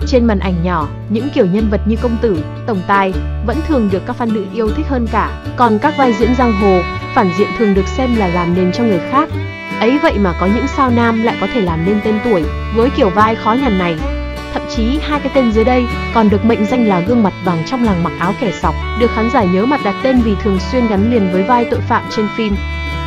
Trên màn ảnh nhỏ, những kiểu nhân vật như công tử, tổng tài vẫn thường được các fan nữ yêu thích hơn cả. Còn các vai diễn giang hồ, phản diện thường được xem là làm nền cho người khác. Ấy vậy mà có những sao nam lại có thể làm nên tên tuổi với kiểu vai khó nhằn này. Thậm chí hai cái tên dưới đây còn được mệnh danh là gương mặt vàng trong làng mặc áo kẻ sọc, được khán giả nhớ mặt đặt tên vì thường xuyên gắn liền với vai tội phạm trên phim.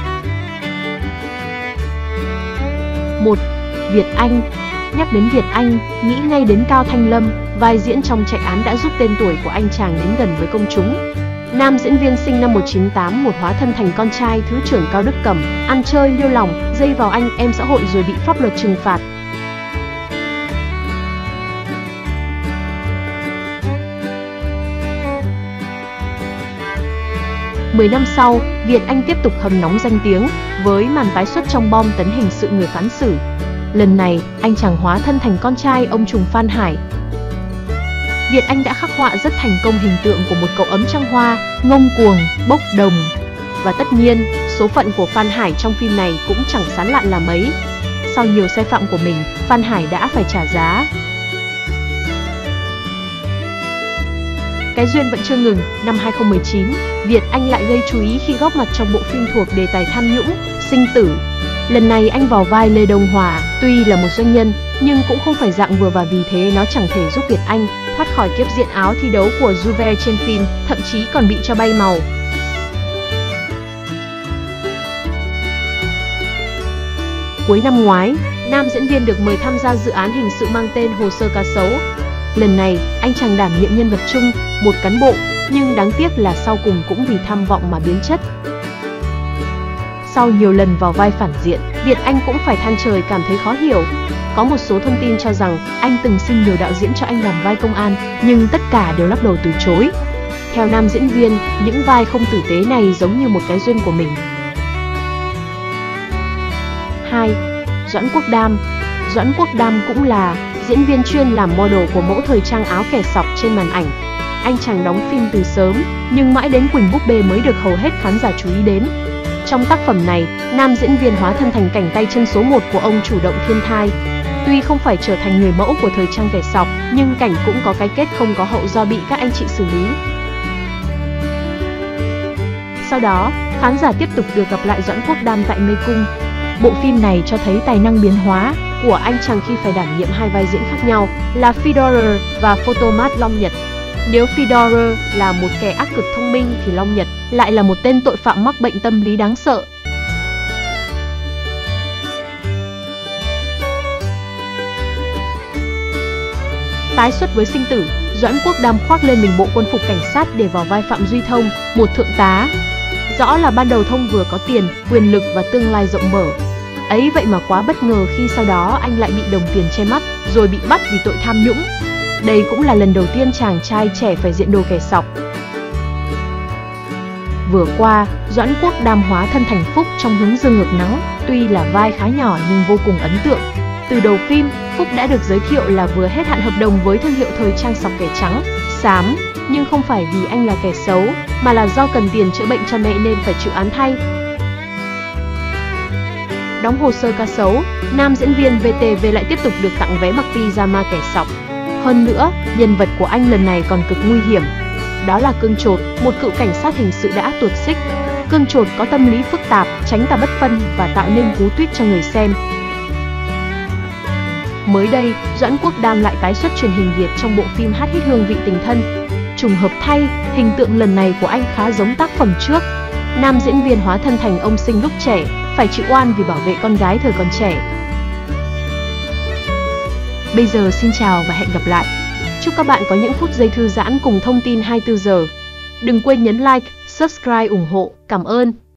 1. Việt Anh. Nhắc đến Việt Anh, nghĩ ngay đến Cao Thanh Lâm, vai diễn trong Chạy Án đã giúp tên tuổi của anh chàng đến gần với công chúng. Nam diễn viên sinh năm 1981 hóa thân thành con trai Thứ trưởng Cao Đức Cẩm, ăn chơi liêu lỏng, dây vào anh em xã hội rồi bị pháp luật trừng phạt. Mười năm sau, Việt Anh tiếp tục hầm nóng danh tiếng với màn tái xuất trong Bom tấn hình sự Người phán xử. Lần này, anh chàng hóa thân thành con trai ông trùm Phan Hải. Việt Anh đã khắc họa rất thành công hình tượng của một cậu ấm trăng hoa, ngông cuồng, bốc đồng. Và tất nhiên, số phận của Phan Hải trong phim này cũng chẳng sán lạn là mấy. Sau nhiều sai phạm của mình, Phan Hải đã phải trả giá. Cái duyên vẫn chưa ngừng, năm 2019, Việt Anh lại gây chú ý khi góp mặt trong bộ phim thuộc đề tài tham nhũng, Sinh Tử. Lần này anh vào vai Lê Đông Hòa, tuy là một doanh nhân, nhưng cũng không phải dạng vừa và vì thế nó chẳng thể giúp Việt Anh thoát khỏi kiếp diện áo thi đấu của Juve trên phim, thậm chí còn bị cho bay màu. Cuối năm ngoái, nam diễn viên được mời tham gia dự án hình sự mang tên Hồ sơ cá sấu. Lần này, anh chàng đảm nhiệm nhân vật chung, một cán bộ, nhưng đáng tiếc là sau cùng cũng vì tham vọng mà biến chất. Sau nhiều lần vào vai phản diện, Việt Anh cũng phải than trời cảm thấy khó hiểu. Có một số thông tin cho rằng anh từng xin nhiều đạo diễn cho anh làm vai công an, nhưng tất cả đều lắc đầu từ chối. Theo nam diễn viên, những vai không tử tế này giống như một cái duyên của mình. 2. Doãn Quốc Đam. Doãn Quốc Đam cũng là diễn viên chuyên làm model của mẫu thời trang áo kẻ sọc trên màn ảnh. Anh chàng đóng phim từ sớm, nhưng mãi đến Quỳnh Búp Bê mới được hầu hết khán giả chú ý đến. Trong tác phẩm này, nam diễn viên hóa thân thành cảnh tay chân số 1 của ông chủ động thiên thai. Tuy không phải trở thành người mẫu của thời trang kẻ sọc, nhưng cảnh cũng có cái kết không có hậu do bị các anh chị xử lý. Sau đó, khán giả tiếp tục được gặp lại Doãn Quốc Đam tại Mê Cung. Bộ phim này cho thấy tài năng biến hóa của anh chàng khi phải đảm nhiệm hai vai diễn khác nhau là Fedorov và Photomat Long Nhật. Nếu Fedorov là một kẻ ác cực thông minh thì Long Nhật lại là một tên tội phạm mắc bệnh tâm lý đáng sợ. Tái xuất với Sinh Tử, Doãn Quốc Đam khoác lên mình bộ quân phục cảnh sát để vào vai Phạm Duy Thông, một thượng tá. Rõ là ban đầu Thông vừa có tiền, quyền lực và tương lai rộng mở. Ấy vậy mà quá bất ngờ khi sau đó anh lại bị đồng tiền che mắt, rồi bị bắt vì tội tham nhũng. Đây cũng là lần đầu tiên chàng trai trẻ phải diện đồ kẻ sọc. Vừa qua, Doãn Quốc Đam hóa thân thành Phúc trong Hướng Dương Ngược Nắng, tuy là vai khá nhỏ nhưng vô cùng ấn tượng. Từ đầu phim, Phúc đã được giới thiệu là vừa hết hạn hợp đồng với thương hiệu thời trang sọc kẻ trắng, xám, nhưng không phải vì anh là kẻ xấu, mà là do cần tiền chữa bệnh cho mẹ nên phải chịu án thay. Đóng Hồ sơ cá sấu, nam diễn viên VTV lại tiếp tục được tặng vé mặc pyjama kẻ sọc. Hơn nữa, nhân vật của anh lần này còn cực nguy hiểm. Đó là Cương Chột, một cựu cảnh sát hình sự đã tuột xích. Cương Chột có tâm lý phức tạp, tránh tà bất phân và tạo nên cú tuyết cho người xem. Mới đây, Doãn Quốc Đam lại tái xuất truyền hình Việt trong bộ phim Hát hít hương vị tình thân. Trùng hợp thay, hình tượng lần này của anh khá giống tác phẩm trước. Nam diễn viên hóa thân thành ông sinh lúc trẻ, phải chịu oan vì bảo vệ con gái thời còn trẻ. Bây giờ xin chào và hẹn gặp lại. Chúc các bạn có những phút giây thư giãn cùng thông tin 24 giờ. Đừng quên nhấn like, subscribe ủng hộ. Cảm ơn.